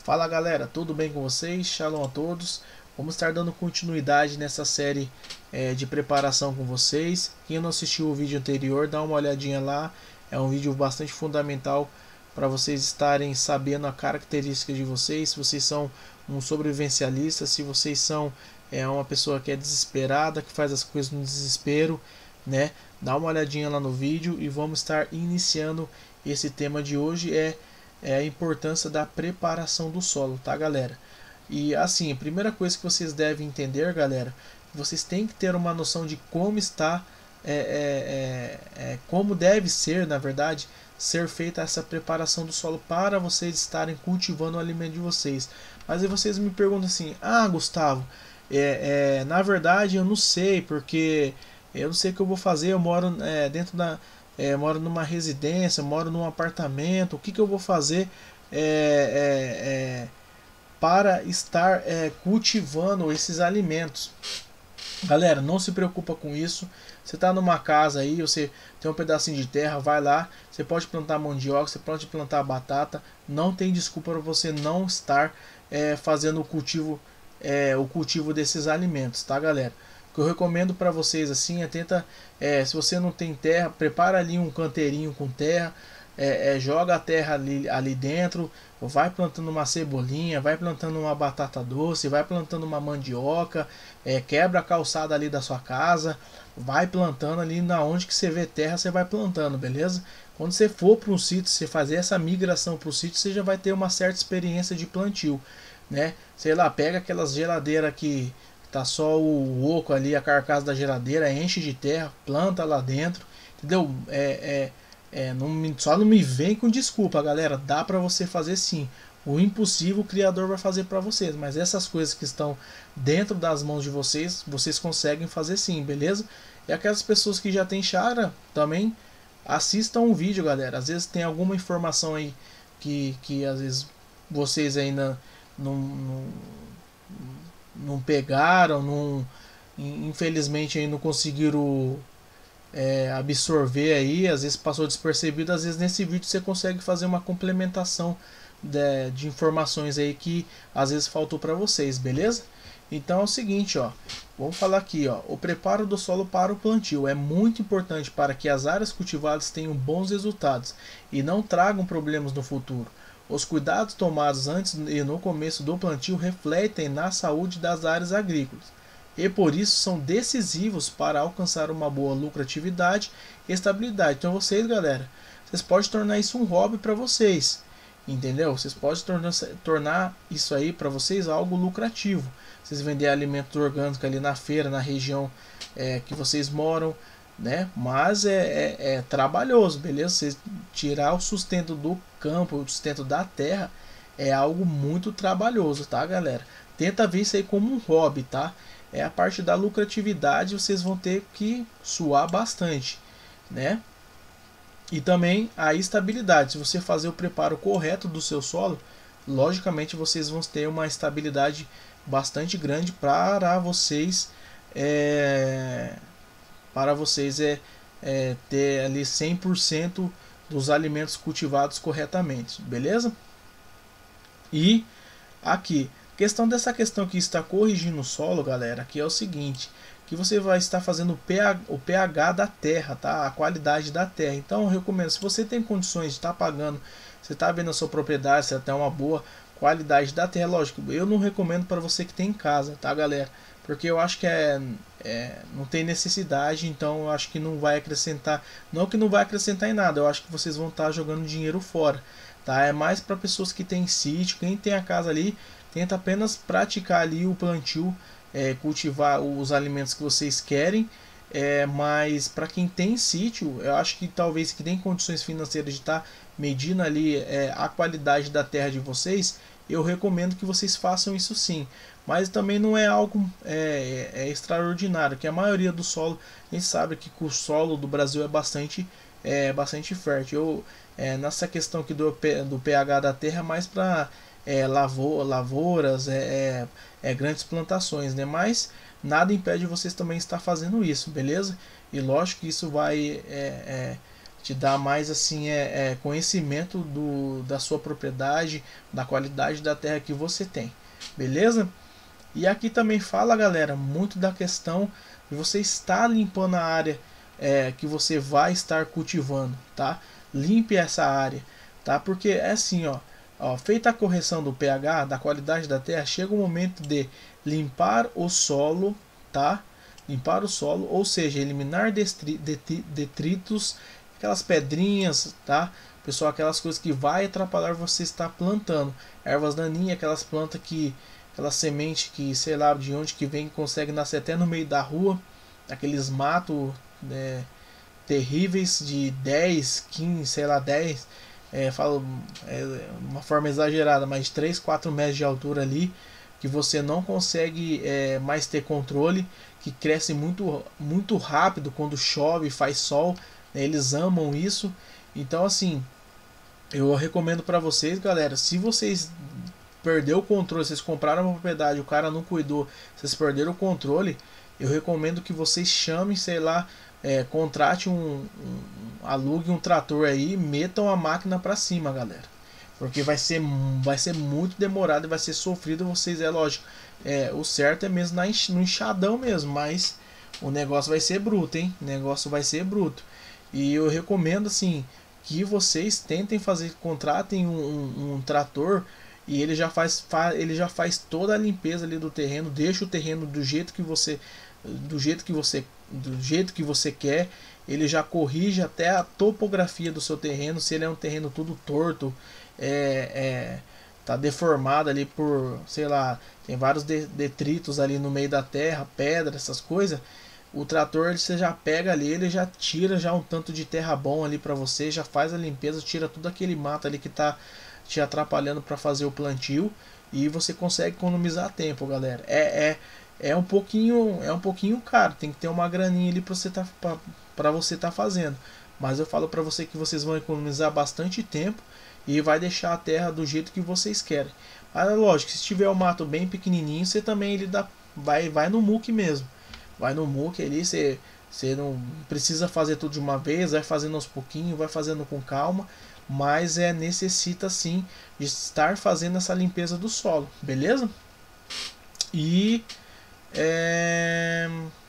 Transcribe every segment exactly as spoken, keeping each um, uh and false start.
Fala galera, tudo bem com vocês? Shalom a todos. Vamos estar dando continuidade nessa série é, de preparação com vocês. Quem não assistiu o vídeo anterior, dá uma olhadinha lá. É um vídeo bastante fundamental para vocês estarem sabendo a característica de vocês. Se vocês são um sobrevivencialista, se vocês são é, uma pessoa que é desesperada, que faz as coisas no desespero, né? Dá uma olhadinha lá no vídeo e vamos estar iniciando esse tema de hoje. É É a importância da preparação do solo, tá galera? E assim, a primeira coisa que vocês devem entender, galera, vocês têm que ter uma noção de como está, é, é, é, é, como deve ser, na verdade, ser feita essa preparação do solo para vocês estarem cultivando o alimento de vocês. Mas aí vocês me perguntam assim, ah Gustavo, é, é, na verdade eu não sei, porque eu não sei o que eu vou fazer, eu moro é, dentro da É, moro numa residência, moro num apartamento, o que, que eu vou fazer é, é, é, para estar é, cultivando esses alimentos? Galera, não se preocupa com isso. Você está numa casa aí, você tem um pedacinho de terra, vai lá, você pode plantar mandioca, você pode plantar batata, não tem desculpa para você não estar é, fazendo o cultivo, é, o cultivo desses alimentos, tá galera? O que eu recomendo para vocês assim é tenta, é, se você não tem terra, prepara ali um canteirinho com terra, é, é, joga a terra ali, ali dentro, vai plantando uma cebolinha, vai plantando uma batata doce, vai plantando uma mandioca, é, quebra a calçada ali da sua casa, vai plantando ali na onde que você vê terra, você vai plantando, beleza? Quando você for para um sítio, você fazer essa migração para o sítio, você já vai ter uma certa experiência de plantio, né? Sei lá, pega aquelas geladeiras que tá só o oco ali, a carcaça da geladeira, enche de terra, planta lá dentro, entendeu? É, é, é, não me, só não me vem com desculpa, galera. Dá para você fazer sim. O impossível o Criador vai fazer para vocês, mas essas coisas que estão dentro das mãos de vocês, vocês conseguem fazer sim, beleza? E aquelas pessoas que já têm chácara, também assistam o vídeo, galera. Às vezes tem alguma informação aí que, que às vezes vocês ainda não, não não pegaram, não, infelizmente aí não conseguiram é, absorver aí, às vezes passou despercebido, às vezes nesse vídeo você consegue fazer uma complementação de, de informações aí que às vezes faltou para vocês, beleza? Então é o seguinte, ó, vamos falar aqui, ó, o preparo do solo para o plantio é muito importante para que as áreas cultivadas tenham bons resultados e não tragam problemas no futuro. Os cuidados tomados antes e no começo do plantio refletem na saúde das áreas agrícolas e por isso são decisivos para alcançar uma boa lucratividade e estabilidade. Então vocês, galera, vocês podem tornar isso um hobby para vocês, entendeu? Vocês podem tornar, tornar isso aí para vocês algo lucrativo. Vocês vender alimentos orgânicos ali na feira, na região é, que vocês moram, né? Mas é, é, é trabalhoso, beleza? Você tirar o sustento do campo, o sustento da terra é algo muito trabalhoso, tá, galera? Tenta ver isso aí como um hobby, tá? É a parte da lucratividade, vocês vão ter que suar bastante, né? E também a estabilidade. Se você fazer o preparo correto do seu solo, logicamente vocês vão ter uma estabilidade bastante grande para vocês é, para vocês é, é ter ali cem por cento dos alimentos cultivados corretamente, beleza? E aqui, questão dessa questão que está corrigindo o solo, galera, aqui é o seguinte, que você vai estar fazendo o pH, o pH da terra, tá? A qualidade da terra. Então eu recomendo, se você tem condições de estar pagando, você está vendo a sua propriedade, você tem uma boa qualidade da terra, lógico, eu não recomendo para você que tem em casa, tá, galera? Porque eu acho que é, é, não tem necessidade, então eu acho que não vai acrescentar, não que não vai acrescentar em nada, eu acho que vocês vão estar jogando dinheiro fora, tá? É mais para pessoas que têm sítio, quem tem a casa ali, tenta apenas praticar ali o plantio, é, cultivar os alimentos que vocês querem, é, mas para quem tem sítio, eu acho que talvez que tem condições financeiras de estar medindo ali é, a qualidade da terra de vocês, eu recomendo que vocês façam isso sim. Mas também não é algo é, é extraordinário, que a maioria do solo, a gente sabe que o solo do Brasil é bastante, é, bastante fértil. Eu, é, nessa questão aqui do, do pH da terra, mais para é, lavo, lavouras, é, é, é, grandes plantações, né? Mas nada impede vocês também estar fazendo isso, beleza? E lógico que isso vai é, é, te dá mais assim é, é conhecimento do, da sua propriedade, da qualidade da terra que você tem, beleza? E aqui também fala, galera, muito da questão de você estar limpando a área é, que você vai estar cultivando, tá? Limpe essa área, tá? Porque é assim, ó, ó, feita a correção do pH, da qualidade da terra, chega o momento de limpar o solo, tá? Limpar o solo, ou seja, eliminar detritos, aquelas pedrinhas, tá? Pessoal, aquelas coisas que vai atrapalhar você estar plantando. Ervas daninhas, aquelas plantas que, aquela semente que, sei lá de onde que vem, consegue nascer até no meio da rua, aqueles matos, né, terríveis de dez, quinze, sei lá, dez, é, falo é, uma forma exagerada, mas de três, quatro metros de altura ali, que você não consegue é, mais ter controle, que cresce muito, muito rápido quando chove, faz sol, né, eles amam isso. Então assim, eu recomendo para vocês, galera, se vocês perdeu o controle, vocês compraram uma propriedade, o cara não cuidou, vocês perderam o controle, eu recomendo que vocês chamem, sei lá, é, contrate um, um, alugue um trator aí, metam a máquina para cima, galera, porque vai ser, vai ser muito demorado e vai ser sofrido. Vocês, é lógico, é, o certo é mesmo na, no enxadão mesmo, mas o negócio vai ser bruto, hein? O negócio vai ser bruto. E eu recomendo assim que vocês tentem fazer, contratem um, um, um trator e ele já faz, fa, ele já faz toda a limpeza ali do terreno, deixa o terreno do jeito que você do jeito que você do jeito que você quer. Ele já corrige até a topografia do seu terreno, se ele é um terreno tudo torto, é, é, tá deformado ali por, sei lá, tem vários detritos ali no meio da terra, pedra, essas coisas. O trator, ele, você já pega ali, ele já tira já um tanto de terra bom ali para você, já faz a limpeza, tira tudo aquele mato ali que tá te atrapalhando para fazer o plantio, e você consegue economizar tempo, galera. É, é, é um pouquinho, é um pouquinho caro, tem que ter uma graninha ali para você tá para você tá fazendo, mas eu falo para você que vocês vão economizar bastante tempo e vai deixar a terra do jeito que vocês querem. Mas é lógico, se tiver o mato bem pequenininho, você também ele dá, vai vai no muque mesmo. Vai no muque ali, você, você não precisa fazer tudo de uma vez, vai fazendo aos pouquinhos, vai fazendo com calma, mas é necessita sim de estar fazendo essa limpeza do solo, beleza? E é,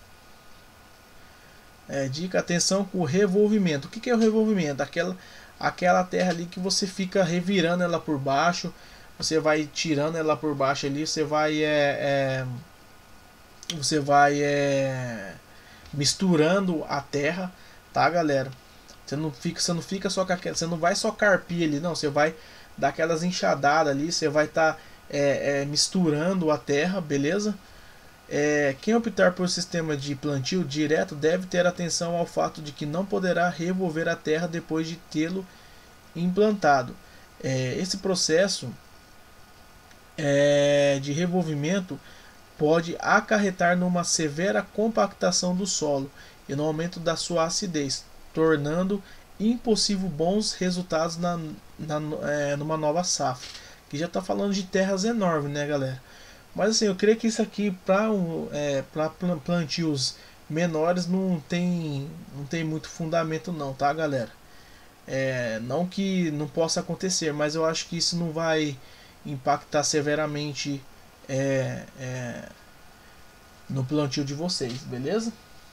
é, dica, atenção com o revolvimento. O que, que é o revolvimento? Aquela, aquela terra ali que você fica revirando ela por baixo, você vai tirando ela por baixo ali, você vai é, é, você vai é, misturando a terra, tá, galera? Você não fica, você não fica só com aquela, você não vai só carpir ali, não. Você vai dar aquelas enxadadas ali, você vai estar tá, é, é, misturando a terra, beleza? É, quem optar por sistema de plantio direto deve ter atenção ao fato de que não poderá revolver a terra depois de tê-lo implantado. É, esse processo é, de revolvimento pode acarretar numa severa compactação do solo e no aumento da sua acidez, tornando impossível bons resultados na, na, é, numa nova safra. Que já está falando de terras enormes, né, galera? Mas assim, eu creio que isso aqui para é, para plantios menores não tem, não tem muito fundamento não, tá, galera? É, não que não possa acontecer, mas eu acho que isso não vai impactar severamente É, é, no plantio de vocês, beleza?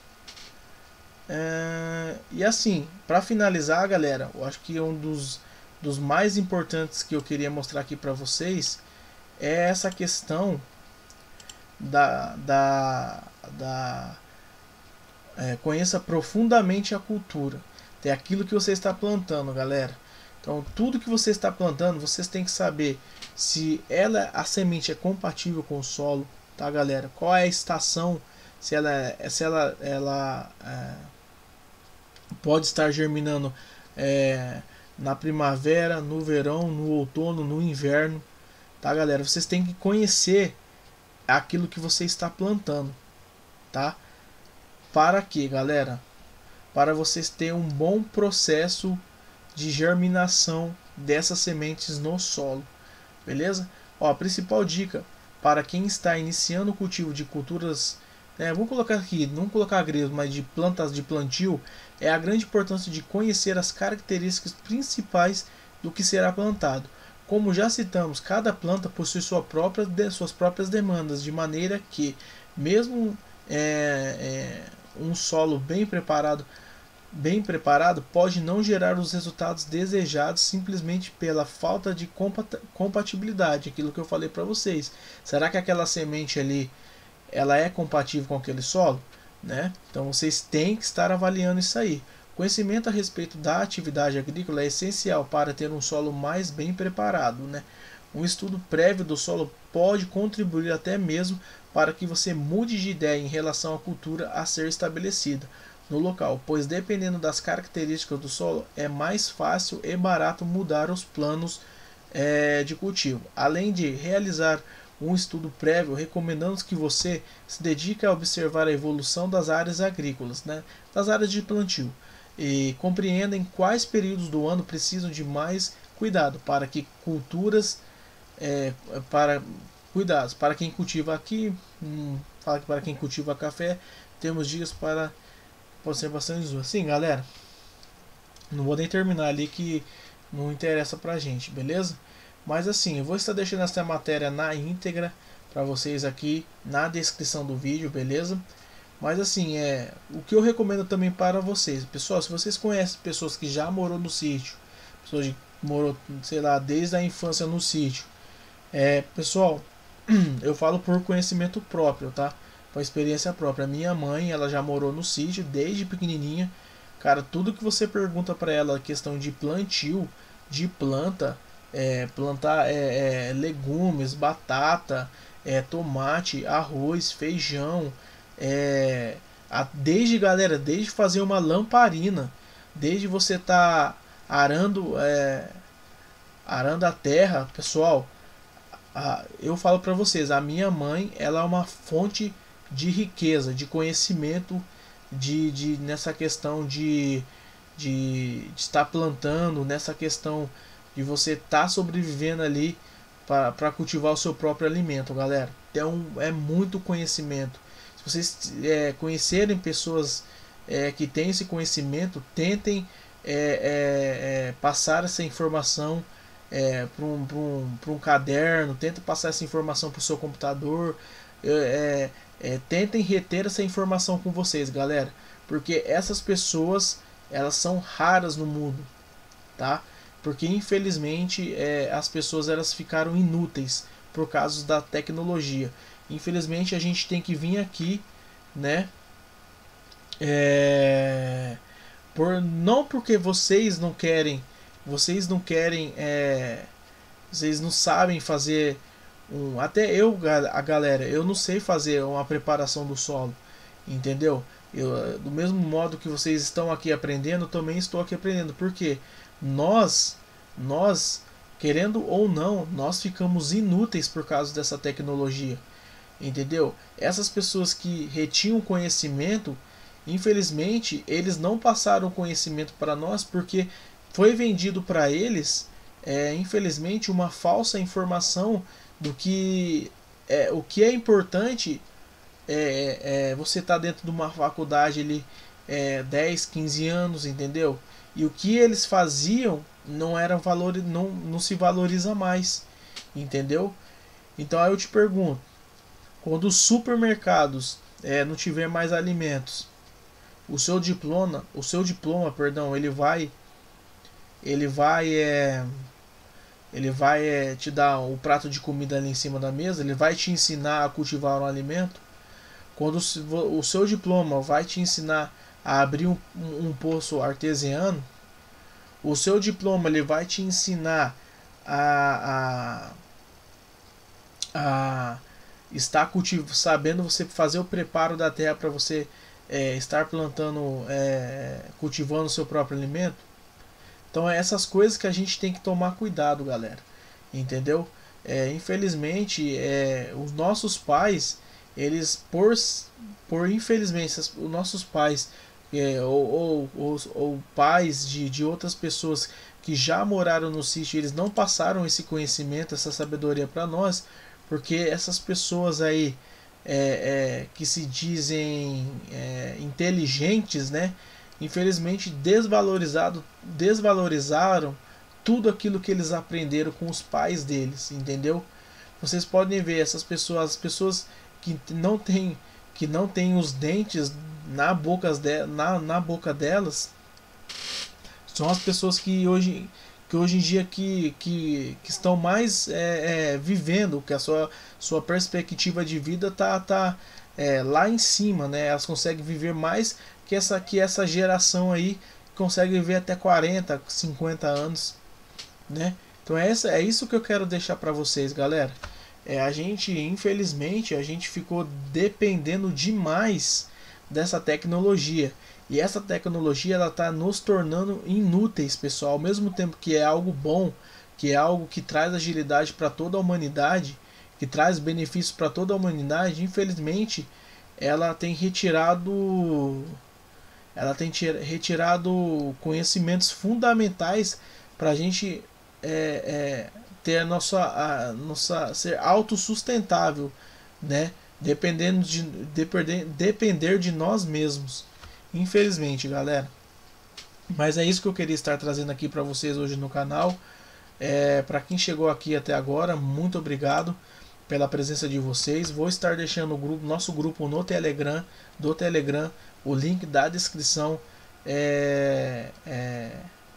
É, e assim, para finalizar, galera, eu acho que um dos, dos mais importantes que eu queria mostrar aqui para vocês é essa questão da, da, da é, conheça profundamente a cultura, é aquilo que você está plantando, galera. Então, tudo que você está plantando, vocês têm que saber se ela, a semente é compatível com o solo, tá, galera? Qual é a estação, se ela, se ela, ela é, pode estar germinando é, na primavera, no verão, no outono, no inverno, tá, galera? Vocês têm que conhecer aquilo que você está plantando, tá? Para quê, galera? Para vocês terem um bom processo de germinação dessas sementes no solo, beleza? Ó, a principal dica para quem está iniciando o cultivo de culturas é, vamos colocar aqui, não colocar agrícolas, mas de plantas de plantio, é a grande importância de conhecer as características principais do que será plantado. Como já citamos, cada planta possui sua própria, suas próprias demandas, de maneira que, mesmo é, é, um solo bem preparado, bem preparado pode não gerar os resultados desejados simplesmente pela falta de compatibilidade, aquilo que eu falei para vocês. Será que aquela semente ali ela é compatível com aquele solo? Né? Então vocês têm que estar avaliando isso aí. Conhecimento a respeito da atividade agrícola é essencial para ter um solo mais bem preparado. Né? Um estudo prévio do solo pode contribuir até mesmo para que você mude de ideia em relação à cultura a ser estabelecida no local, pois dependendo das características do solo, é mais fácil e barato mudar os planos é, de cultivo. Além de realizar um estudo prévio, recomendamos que você se dedique a observar a evolução das áreas agrícolas, né, das áreas de plantio, e compreenda em quais períodos do ano precisam de mais cuidado para que culturas é, para cuidados para quem cultiva aqui, hum, fala que para quem cultiva café temos dias para observações duas. Sim, galera, não vou nem terminar ali que não interessa pra gente, beleza? Mas assim, eu vou estar deixando essa matéria na íntegra para vocês aqui na descrição do vídeo, beleza? Mas assim, é o que eu recomendo também para vocês, pessoal, se vocês conhecem pessoas que já morou no sítio, pessoas que morou, sei lá, desde a infância no sítio, é, pessoal, eu falo por conhecimento próprio, tá? Por experiência própria. Minha mãe, ela já morou no sítio desde pequenininha. Cara, tudo que você pergunta para ela, questão de plantio, de planta, é, plantar é, é, legumes, batata, é, tomate, arroz, feijão, é, a, desde galera, desde fazer uma lamparina, desde você tá arando, é, arando a terra, pessoal. A, eu falo para vocês, a minha mãe, ela é uma fonte de riqueza, de conhecimento, de, de nessa questão de, de, de estar plantando, nessa questão de você estar tá sobrevivendo ali para cultivar o seu próprio alimento, galera. Então é muito conhecimento. Se vocês é, conhecerem pessoas é, que têm esse conhecimento, tentem é, é, é, passar essa informação é, para um, um, um caderno, tentem passar essa informação para o seu computador. É, é, tentem reter essa informação com vocês, galera, porque essas pessoas elas são raras no mundo, tá? Porque infelizmente é, as pessoas elas ficaram inúteis por causa da tecnologia. Infelizmente a gente tem que vir aqui, né? É, por não porque vocês não querem, vocês não querem, é, vocês não sabem fazer um, até eu, a galera, eu não sei fazer uma preparação do solo, entendeu? Eu, do mesmo modo que vocês estão aqui aprendendo, eu também estou aqui aprendendo, porque nós, nós, querendo ou não, nós ficamos inúteis por causa dessa tecnologia, entendeu? Essas pessoas que retinham conhecimento, infelizmente, eles não passaram o conhecimento para nós, porque foi vendido para eles, é, infelizmente, uma falsa informação do que é, o que é importante é, é você estar tá dentro de uma faculdade ali é, dez, quinze anos, entendeu? E o que eles faziam não era valor, não, não se valoriza mais, entendeu? Então aí eu te pergunto, quando os supermercados é, não tiver mais alimentos, o seu diploma, o seu diploma, perdão, ele vai ele vai é, ele vai é, te dar o prato de comida ali em cima da mesa, ele vai te ensinar a cultivar um alimento. Quando o seu diploma vai te ensinar a abrir um, um poço artesiano, o seu diploma ele vai te ensinar a, a, a estar cultivando, sabendo você fazer o preparo da terra para você é, estar plantando, é, cultivando o seu próprio alimento. Então é essas coisas que a gente tem que tomar cuidado, galera, entendeu? É, infelizmente, é, os nossos pais, eles por, por infelizmente, os nossos pais é, ou, ou, ou, ou pais de, de outras pessoas que já moraram no sítio, eles não passaram esse conhecimento, essa sabedoria para nós, porque essas pessoas aí é, é, que se dizem é, inteligentes, né? Infelizmente desvalorizado, desvalorizaram tudo aquilo que eles aprenderam com os pais deles, entendeu? Vocês podem ver essas pessoas, as pessoas que não têm que não têm os dentes na boca, de, na, na boca delas, são as pessoas que hoje, que hoje em dia que, que, que estão mais é, é, vivendo, que a sua, sua perspectiva de vida tá, tá é, lá em cima, né? Elas conseguem viver mais que essa, que essa geração aí que consegue viver até quarenta, cinquenta anos, né? Então é, essa, é isso que eu quero deixar para vocês, galera. É, a gente, infelizmente, a gente ficou dependendo demais dessa tecnologia. E essa tecnologia ela está nos tornando inúteis, pessoal. Ao mesmo tempo que é algo bom, que é algo que traz agilidade para toda a humanidade, que traz benefícios para toda a humanidade, infelizmente, ela tem retirado, ela tem retirado conhecimentos fundamentais para a gente é, é, ter a nossa, a nossa ser autossustentável, né? Dependendo de depender, depender de nós mesmos. Infelizmente, galera. Mas é isso que eu queria estar trazendo aqui para vocês hoje no canal. É, para quem chegou aqui até agora, muito obrigado pela presença de vocês. Vou estar deixando o grupo, nosso grupo no Telegram, do Telegram, o link da descrição é, é,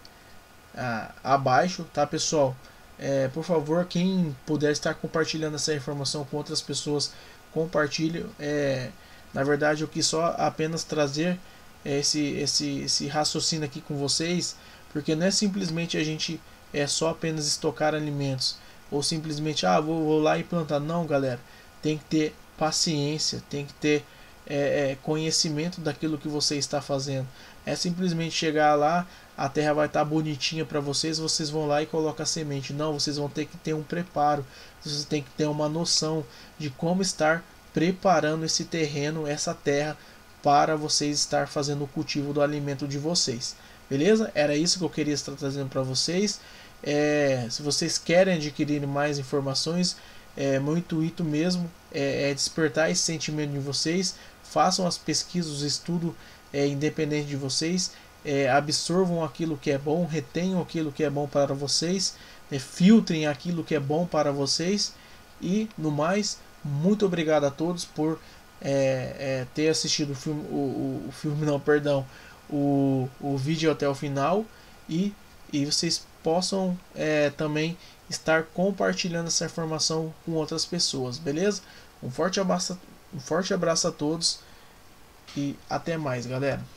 a, abaixo, tá, pessoal? É, por favor, quem puder estar compartilhando essa informação com outras pessoas, compartilhe. É, na verdade, eu quis só apenas trazer esse, esse, esse raciocínio aqui com vocês, porque não é simplesmente a gente é só apenas estocar alimentos, ou simplesmente, ah, vou, vou lá e plantar. Não, galera, tem que ter paciência, tem que ter é, é, conhecimento daquilo que você está fazendo. É simplesmente chegar lá, a terra vai estar bonitinha para vocês, vocês vão lá e colocam a semente. Não, vocês vão ter que ter um preparo, vocês têm que ter uma noção de como estar preparando esse terreno, essa terra, para vocês estar fazendo o cultivo do alimento de vocês. Beleza? Era isso que eu queria estar trazendo para vocês. É, se vocês querem adquirir mais informações, é, meu intuito mesmo é, é despertar esse sentimento de vocês. Façam as pesquisas, os estudos é, independente de vocês. É, absorvam aquilo que é bom, retenham aquilo que é bom para vocês, é, filtrem aquilo que é bom para vocês. E no mais, muito obrigado a todos por é, é, ter assistido o filme, o, o, o filme não, perdão, o, o vídeo até o final, e, e vocês possam é, também estar compartilhando essa informação com outras pessoas, beleza? Um forte abraço, um forte abraço a todos e até mais, galera.